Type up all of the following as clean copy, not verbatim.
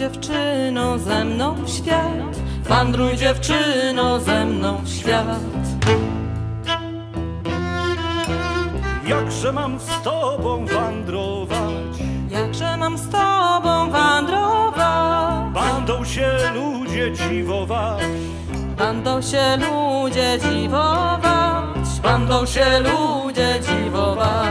dziewczyno, ze mną w świat. Wandruj dziewczyno, ze mną w świat. Jakże mam z tobą wandrować? Jakże mam z tobą wandrować? Bandą się ludzie dziwować. Bandą się ludzie dziwować. Bandą się ludzie dziwować.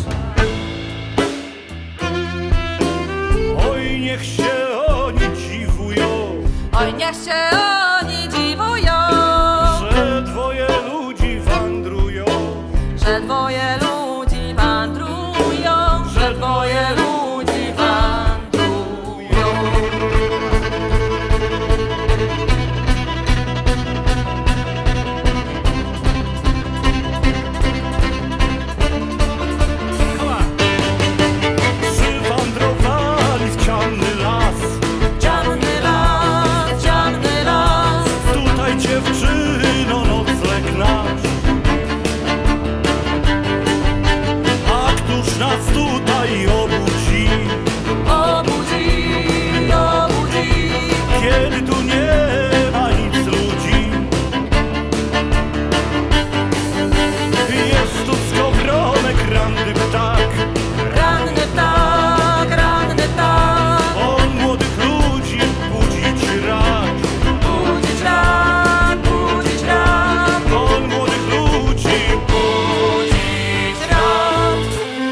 Oj, niech się oni dziwują. Oj, niech się oni dziwują, Że dwoje ludzi wandrują. że dwoje ludzi wandrują, że dwoje ludzi wandrują. Przywandrowali w ciemny las. Ciemny las, ciemny las. Tutaj dziewczyno nocleg nasz. A któż nas tutaj obudzi? Obudzi, obudzi. Kiedy tu nie ma nic ludzi. Jest tu skowronek, ranny ptak. Ranny ptak, ranny ptak. On młodych ludzi budzić rad. Budzić rad, budzić rad. On młodych ludzi Budzić rad.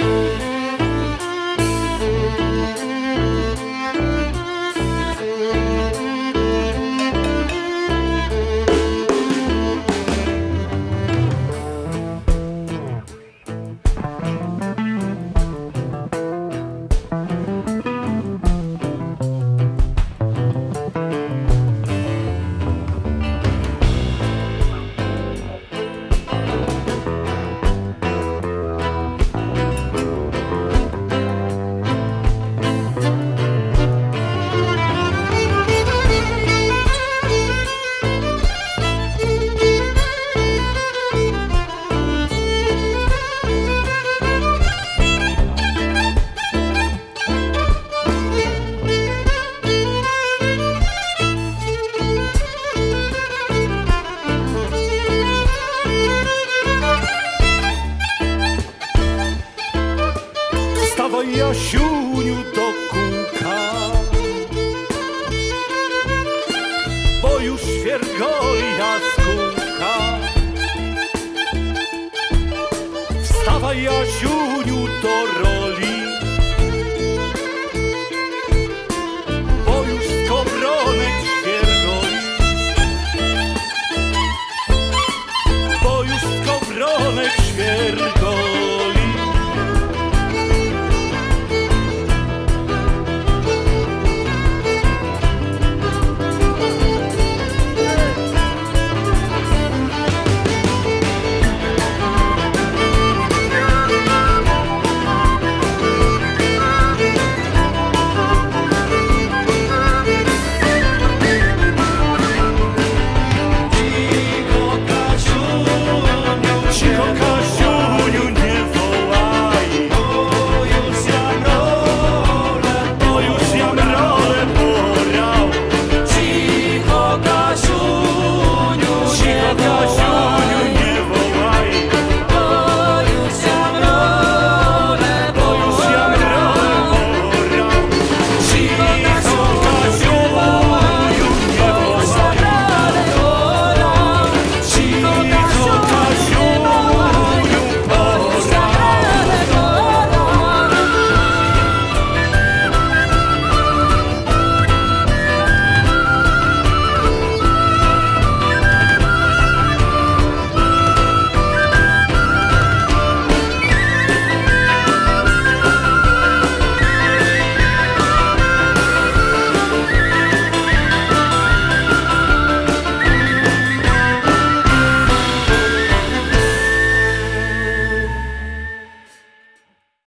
Wstawaj, Jasiuniu, do kółka, bo już świergoli jaskółka. Wstawaj, Jasiuniu,